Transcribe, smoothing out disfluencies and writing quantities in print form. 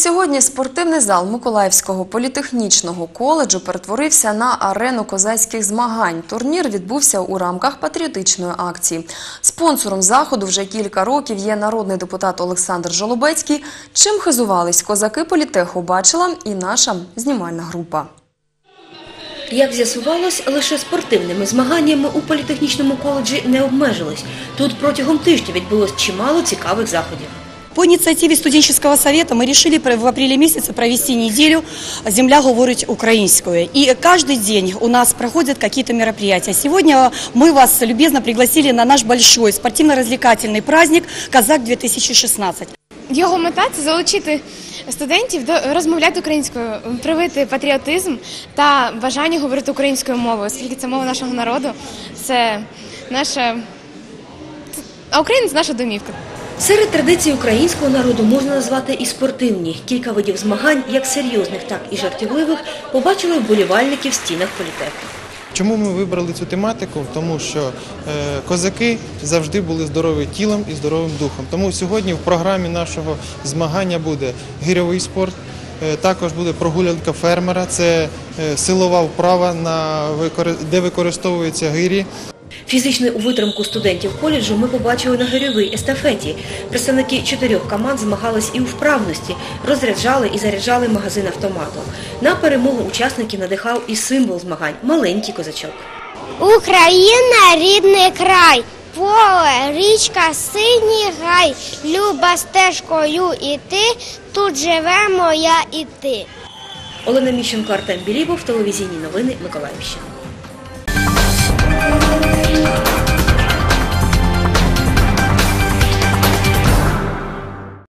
сьогодні спортивний зал Миколаївського політехнічного коледжу перетворився на арену козацьких змагань. Турнір відбувся у рамках патріотичної акції. Спонсором заходу вже кілька років є народний депутат Олександр Жолобецький. Чим хизувались козаки політеху, бачила і наша знімальна група. Як з'ясувалось, лише спортивними змаганнями у політехнічному коледжі не обмежились. Тут протягом тижня відбулось чимало цікавих заходів. По инициативе студенческого совета мы решили в апреле месяце провести неделю «Земля говорить украинскую». И каждый день у нас проходят какие-то мероприятия. Сегодня мы вас любезно пригласили на наш большой спортивно-развлекательный праздник «Казак-2016». Його мета – це залучити студентів розмовляти українською, привити патріотизм та бажання говорити українською мовою, оскільки це мова нашого народу, це наша... А Україна – це наша домівка. Серед традицій українського народу можна назвати і спортивні. Кілька видів змагань, як серйозних, так і жартівливих, побачили вболівальники в стінах політеху. Чому ми вибрали цю тематику? Тому що козаки завжди були здорові тілом і здоровим духом. Тому сьогодні в програмі нашого змагання буде гирьовий спорт, також буде прогулянка фермера, це силова вправа, де використовуються гирі. Фізичну витримку студентів коледжу ми побачили на гирьовій естафеті. Представники 4 команд змагались і у вправності, розряджали і заряджали магазин автоматом. На перемогу учасників надихав і символ змагань – маленький козачок. Україна – рідний край, поле, річка, синій гай, люба стежкою іти, тут живемо я і ти. Олена Міщенко, Артем Білібов, телевізійні новини Миколаївщини.